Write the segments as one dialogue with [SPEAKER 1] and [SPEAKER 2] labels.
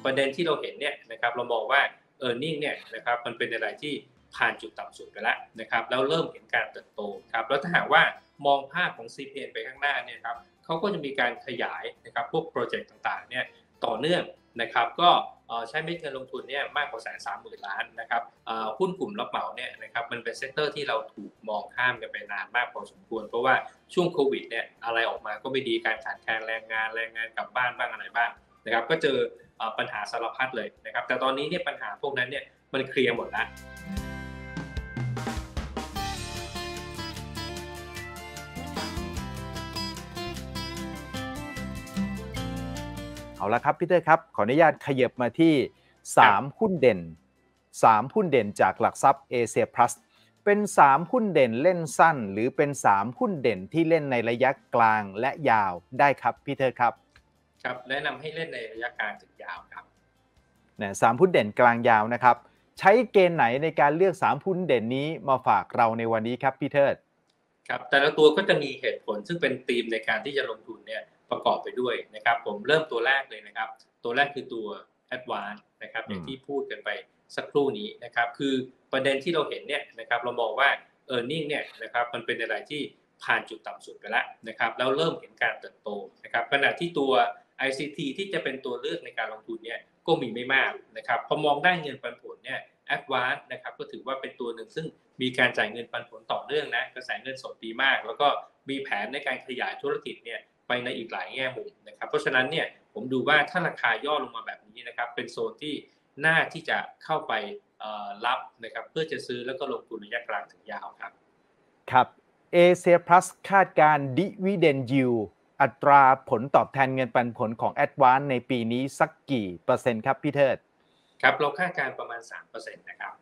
[SPEAKER 1] ประเด็นที่เราเห็นเนี่ยนะครับเรามองว่า earning เนี่ยนะครับมันเป็นอะไรที่ผ่านจุดต่ำสุดไปแล้วนะครับแล้วเริ่มเห็นการเติบโตครับแล้วถ้าหากว่ามองภาพของ CPN ไปข้างหน้าเนี่ยครับเขาก็จะมีการขยายนะครับพวกโปรเจกต์ต่างๆเนี่ยต่อเนื่องนะครับก็ใช้เม็ดเงินลงทุนเนี่ยมากกว่า130,000 ล้านนะครับหุ้นกลุ่มรับเหมาเนี่ยนะครับมันเป็นเซกเตอร์ที่เราถูกมองข้ามกันไปนานมากพอสมควรเพราะว่าช่วงโควิดเนี่ยอะไรออกมาก็ไม่ดีการขาดแคลนแรงงานกลับบ้านบ้างอะไรบ้างนะครับก็เจอปัญหาสารพัดเลยนะครับแต่ตอนนี้เนี่ยปัญหาพวกนั้นเนี่ยมันเคลียร์หมดแล้ว
[SPEAKER 2] เอาละครับพี่เต้ครับขออนุญาตขยับมาที่3หุ้นเด่น3หุ้นเด่นจากหลักทรัพย์เอเชียพลัสเป็น3หุ้นเด่นเล่นสั้นหรือเป็น3หุ้นเด่นที่เล่นในระยะกลางและยาวได้ครับพี่เต้ครับ
[SPEAKER 1] ครับแนะนำให้เล่นในระยะกลางถึงยาวครับ
[SPEAKER 2] เนี่ย3หุ้นเด่นกลางยาวนะครับใช้เกณฑ์ไหนในการเลือก3หุ้นเด่นนี้มาฝากเราในวันนี้ครับพี่เทิด
[SPEAKER 1] ครับแต่ละตัวก็จะมีเหตุผลซึ่งเป็นธีมในการที่จะลงทุนเนี่ยประกอบไปด้วยนะครับผมเริ่มตัวแรกเลยนะครับตัวแรกคือตัว Advance นะครับอย่างที่พูดกันไปสักครู่นี้นะครับคือประเด็นที่เราเห็นเนี่ยนะครับเรามองว่า earning เนี่ยนะครับมันเป็นอะไรที่ผ่านจุดต่ำสุดไปแล้วนะครับแล้วเริ่มเห็นการเติบโตนะครับขณะที่ตัว ICT ที่จะเป็นตัวเลือกในการลงทุนเนี่ยก็มีไม่มากนะครับพอมองได้เงินปันผลเนี่ย Advance นะครับก็ถือว่าเป็นตัวหนึ่งซึ่งมีการจ่ายเงินปันผลต่อเนื่องนะกระแสเงินสดดีมากแล้วก็มีแผนในการขยายธุรกิจเนี่ยไปในอีกหลายแง่มุมนะครับเพราะฉะนั้นเนี่ยผมดูว่าถ้าราคาย่อลงมาแบบนี้นะครับเป็นโซนที่น่าที่จะเข้าไปรับนะครับเพื่อจะซื้อแล้วก็ลงทุนระยะกลางถึงยาวครับ
[SPEAKER 2] ครับ Asia Plus คาดการ Dividend Yield อัตราผลตอบแทนเงินปันผลของ Advance ในปีนี้สักกี่เปอร์เซ็นต์ครับพี่เทิด
[SPEAKER 1] ครับเราคาดการประมาณ 3% นะครับ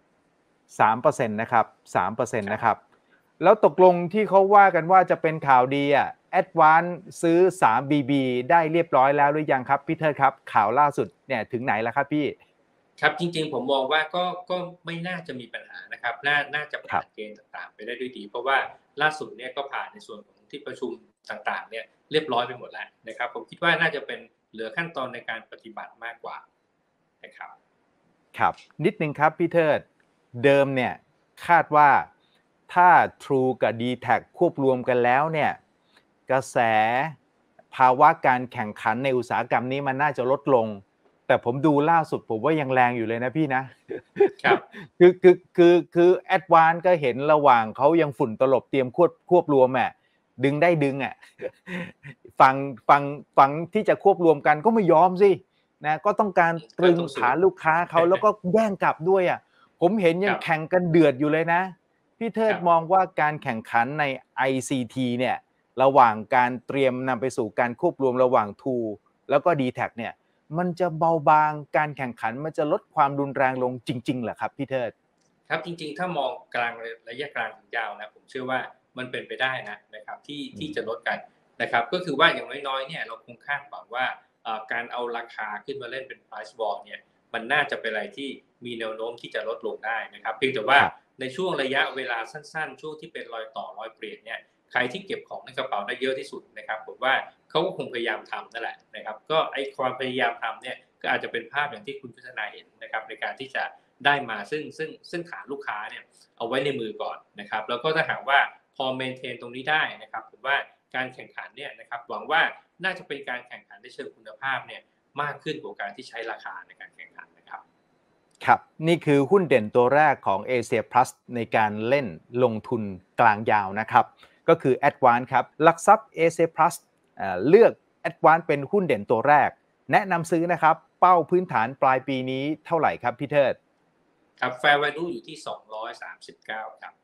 [SPEAKER 2] 3%นะครับ3%นะครับแล้วตกลงที่เขาว่ากันว่าจะเป็นข่าวดีAdvance ซื้อ 3BB ได้เรียบร้อยแล้วหรือยังครับพี่เทิดครับข่าวล่าสุดเนี่ยถึงไหนแล้วครับพี่
[SPEAKER 1] ครับจริงๆผมมองว่าก็ไม่น่าจะมีปัญหานะครับน่าจะผ่านเกณฑ์ต่างๆไปได้ด้วยดีเพราะว่าล่าสุดเนี่ยก็ผ่านในส่วนของที่ประชุมต่างๆเนี่ยเรียบร้อยไปหมดแล้วนะครับผมคิดว่าน่าจะเป็นเหลือขั้นตอนในการปฏิบัติมากกว่านะครับ
[SPEAKER 2] ครับนิดนึงครับพี่เทิดเดิมเนี่ยคาดว่าถ้า True กับ D-Tag ควบรวมกันแล้วเนี่ยกระแสภาวะการแข่งขันในอุตสาหกรรมนี้มันน่าจะลดลงแต่ผมดูล่าสุดผมว่ายังแรงอยู่เลยนะพี่นะครับคือแอดวานก็เห็นระหว่างเขายังฝุ่นตลบเตรียมควบรวมดึงได้ดึงฝั่งที่จะควบรวมกันก็ไม่ยอมสินะก็ต้องการตรึงฐานลูกค้าเขาแล้วก็แย่งกลับด้วยผมเห็นยังแข่งกันเดือดอยู่เลยนะพี่เทิดมองว่าการแข่งขันใน ICT เนี่ยระหว่างการเตรียมนำไปสู่การควบรวมระหว่าง True แล้วก็ D-Tag เนี่ยมันจะเบาบางการแข่งขันมันจะลดความรุนแรงลงจริงๆเหรอครับพี่เทิด
[SPEAKER 1] ครับจริงๆถ้ามองกลางระยะกลางถึงยาวนะผมเชื่อว่ามันเป็นไปได้นะครับที่จะลดกันนะครับก็คือว่าอย่างน้อยๆเนี่ยเราคงคาดหวังว่าการเอาราคาขึ้นมาเล่นเป็น price war เนี่ยมันน่าจะเป็นอะไรที่มีแนวโน้มที่จะลดลงได้นะครับเพียงแต่ว่าในช่วงระยะเวลาสั้นๆช่วงที่เป็นรอยต่อรอยเปลี่ยนเนี่ยใครที่เก็บของในกระเป๋าได้เยอะที่สุดนะครับผมว่าเขาก็คงพยายามทำนั่นแหละนะครับก็ไอ้ความพยายามทำเนี่ยก็อาจจะเป็นภาพอย่างที่คุณพิจารณาเห็นนะครับในการที่จะได้มาซึ่งฐานลูกค้าเนี่ยเอาไว้ในมือก่อนนะครับแล้วก็ถ้าหากว่าพอเมนเทนตรงนี้ได้นะครับผมว่าการแข่งขันเนี่ยนะครับหวังว่าน่าจะเป็นการแข่งขันในเชิงคุณภาพเนี่ยมากขึ้นกว่าการที่ใช้ราคาในการแข่งขันนะครับ
[SPEAKER 2] ครับนี่คือหุ้นเด่นตัวแรกของ Asia Plus ในการเล่นลงทุนกลางยาวนะครับก็คือ Advance ครับหลักทรัพย์ Asia Plus เลือก Advance เป็นหุ้นเด่นตัวแรกแนะนำซื้อนะครับเป้าพื้นฐานปลายปีนี้เท่าไหร่ครับพี่เทิด
[SPEAKER 1] ครับ Fair Value อยู่ที่239ครับ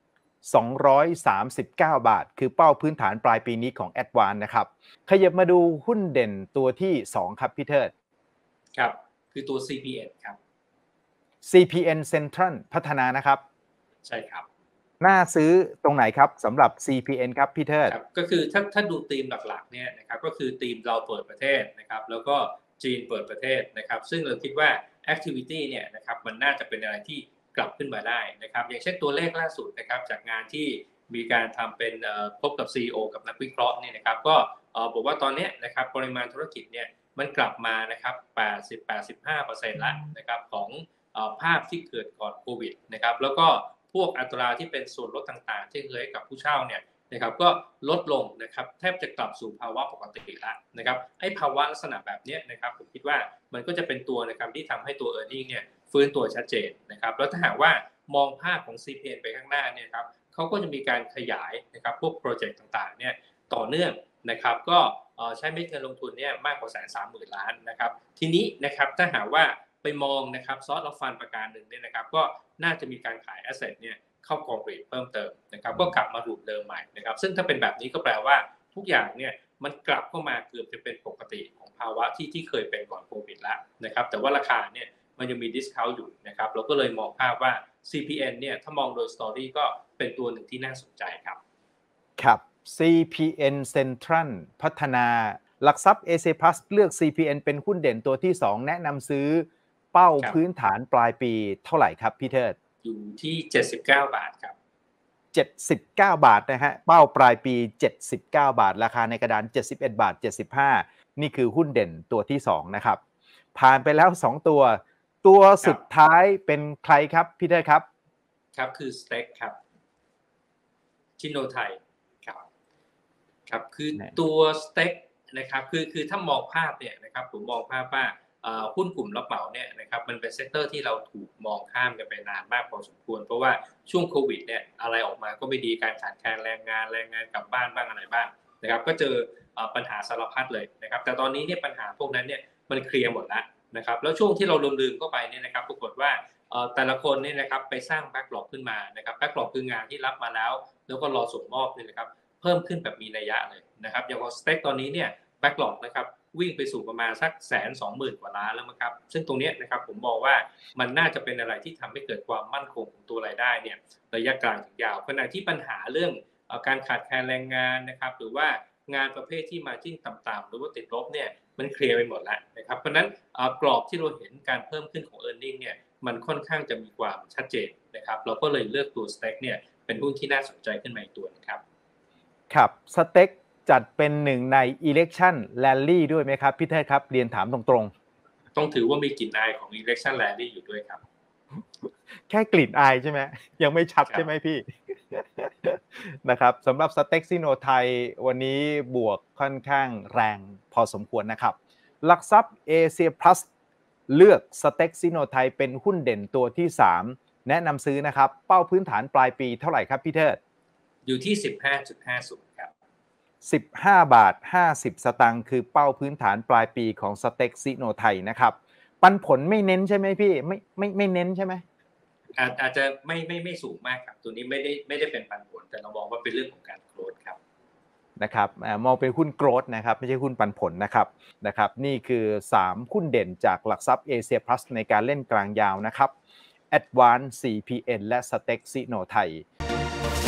[SPEAKER 2] 239 บาทคือเป้าพื้นฐานปลายปีนี้ของ Advance นะครับขยับมาดูหุ้นเด่นตัวที่2ครับพี่เทิด
[SPEAKER 1] ครับคือตัว CPN ครับ
[SPEAKER 2] CPN Central พัฒนานะครับ
[SPEAKER 1] ใช่ครับ
[SPEAKER 2] น่าซื้อตรงไหนครับสำหรับ CPN ครับพี่เทิด
[SPEAKER 1] ก็คือถ้าดูธีมหลักๆเนี่ยนะครับก็คือธีมเราเปิดประเทศนะครับแล้วก็จีนเปิดประเทศนะครับซึ่งเราคิดว่า activity เนี่ยนะครับมันน่าจะเป็นอะไรที่กลับขึ้นมาได้นะครับอย่างเช่นตัวเลขล่าสุดนะครับจากงานที่มีการทำเป็นพบกับ CEO กับนักวิเคราะห์เนี่ยนะครับก็บอกว่าตอนนี้นะครับปริมาณธุรกิจเนี่ยมันกลับมานะครับ80-85%แล้วนะครับของภาพที่เกิดก่อนโควิดนะครับแล้วก็พวกอัตราที่เป็นส่วนลดต่างๆที่เคยให้กับผู้เช่าเนี่ยนะครับก็ลดลงนะครับแทบจะกลับสู่ภาวะปกติแล้วนะครับไอ้ภาวะลักษณะแบบนี้นะครับผมคิดว่ามันก็จะเป็นตัวนะครับที่ทำให้ตัว earning เนี่ยฟื้นตัวชัดเจนนะครับแล้วถ้าหากว่ามองภาพของ CPN ไปข้างหน้าเนี่ยครับเขาก็จะมีการขยายนะครับพวกโปรเจกต์ต่างๆเนี่ยต่อเนื่องนะครับก็ใช้เม็ดเงินลงทุนเนี่ยมากกว่า130,000 ล้านนะครับทีนี้นะครับถ้าหากว่าไปมองนะครับซอสออฟฟันประการหนึ่งเนี่ยนะครับก็น่าจะมีการขายแอสเซทเนี่ยเข้ากองรีเพิ่มเติมนะครับก็กลับมารูปเดิมใหม่นะครับซึ่งถ้าเป็นแบบนี้ก็แปลว่าทุกอย่างเนี่ยมันกลับเข้ามาเกือบจะเป็นปกติของภาวะที่เคยเป็นก่อนโควิดแล้วนะครับแต่ว่าราคาเนี่ยมันยังมีดิสคาวต์อยู่นะครับเราก็เลยมองภาพว่า CPN เนี่ยถ้ามองโดยสตอรี่ก็เป็นตัวหนึ่งที่น่าสนใจครับ
[SPEAKER 2] ครับ CPN Central พัฒนาหลักทรัพย์ AC Plus เลือก CPN เป็นหุ้นเด่นตัวที่ 2 แนะนำซื้อเป้าพื้นฐานปลายปีเท่าไหร่ครับพี่เทิด
[SPEAKER 1] อยู่ที่79 บาทครับ
[SPEAKER 2] 79 บาทนะฮะเป้าปลายปี79 บาทราคาในกระดาน71 บาท 75นี่คือหุ้นเด่นตัวที่ 2 นะครับผ่านไปแล้ว 2 ตัวสุดท้ายเป็นใครครับพี่เทิดครับ
[SPEAKER 1] ครับคือสเต็กครับชิโนไทยครับคือตัวสเต็กนะครับคือถ้ามองภาพเนี่ยนะครับผมมองภาพว่าหุ้นกลุ่มรับเหมาเนี่ยนะครับมันเป็นเซกเตอร์ที่เราถูกมองข้ามกันไปนานมากพอสมควรเพราะว่าช่วงโควิดเนี่ยอะไรออกมาก็ไม่ดีการขาดแคลนแรงงานกลับบ้านบ้างอะไรบ้างนะครับก็เจอปัญหาสารพัดเลยนะครับแต่ตอนนี้เนี่ยปัญหาพวกนั้นเนี่ยมันเคลียร์หมดแล้วนะครับแล้วช่วงที่เราลืมเข้าไปเนี่ยนะครับปรากฏว่าแต่ละคนเนี่ยนะครับไปสร้างแบ็กหลอกขึ้นมานะครับแบ็กหลอกคืองานที่รับมาแล้วก็รอส่งมอบเนี่ยนะครับเพิ่มขึ้นแบบมีนัยยะเลยนะครับอย่างของสเต็กตอนนี้เนี่ยแบ็กหลอกนะครับวิ่งไปสู่ประมาณสัก120,000 กว่าล้านแล้วมั้งครับซึ่งตรงนี้นะครับผมมองว่ามันน่าจะเป็นอะไรที่ทำให้เกิดความมั่นคงของตัวรายได้เนี่ยระยะกลางถึงยาวขณะที่ปัญหาเรื่องการขาดแคลนแรงงานนะครับหรือว่างานประเภทที่มาจิ้นต่ำๆหรือว่าติดลบเนี่ยมันเคลียร์ไปหมดแล้วนะครับเพราะนั้นกรอบที่เราเห็นการเพิ่มขึ้นของ earning เนี่ยมันค่อนข้างจะมีความชัดเจนนะครับเราก็เลยเลือกตัวสเต็กเนี่ยเป็นหุ้นที่น่าสนใจขึ้นมาอีกตัวนะครับ
[SPEAKER 2] ครับสเต็กจัดเป็นหนึ่งใน election rally ด้วยไหมครับพี่เทิดครับเรียนถามตรง
[SPEAKER 1] ๆต้องถือว่ามีกลิ่นอายของ election rally อยู่ด้วยครับ
[SPEAKER 2] แค่กลิ่นอายใช่ไหมยังไม่ชัดใช่ไหมพี่นะครับสำหรับสเต็กซิโนไทยวันนี้บวกค่อนข้างแรงพอสมควรนะครับหลักทรัพย์เอเชียพลัสเลือกสเต็กซิโนไทยเป็นหุ้นเด่นตัวที่3แนะนำซื้อนะครับเป้าพื้นฐานปลายปีเท่าไหร่ครับพี่เทิด
[SPEAKER 1] อยู่ที่ 15.50 ครับ
[SPEAKER 2] 15 บาท 50 สตางค์คือเป้าพื้นฐานปลายปีของสเต็กซิโนไทยนะครับปันผลไม่เน้นใช่ไหมพี่ไม่เน้นใช่ไหม
[SPEAKER 1] อาจจะไม่สูงมากครับตัวนี้ไม่ได้เป็นปันผลแต่เรามองว่าเป็นเรื่องของการโกรธครับ
[SPEAKER 2] นะครับมองเป็นหุ้นโกรธนะครับไม่ใช่หุ้นปันผลนะครับนี่คือ3หุ้นเด่นจากหลักทรัพย์เอเชียพลัสในการเล่นกลางยาวนะครับ Advance CPN และ Stex Sino ไทย